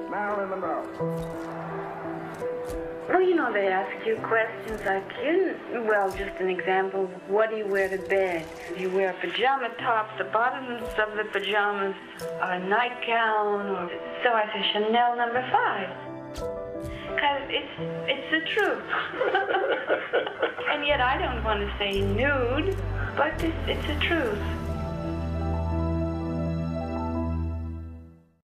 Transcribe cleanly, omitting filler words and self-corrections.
Marilyn Monroe. Well, you know, they ask you questions like, just an example, what do you wear to bed? Do you wear a pajama top, the bottoms of the pajamas, or a nightgown? Or... So I say Chanel number 5. Because it's the truth. And yet I don't want to say nude, but it's the truth.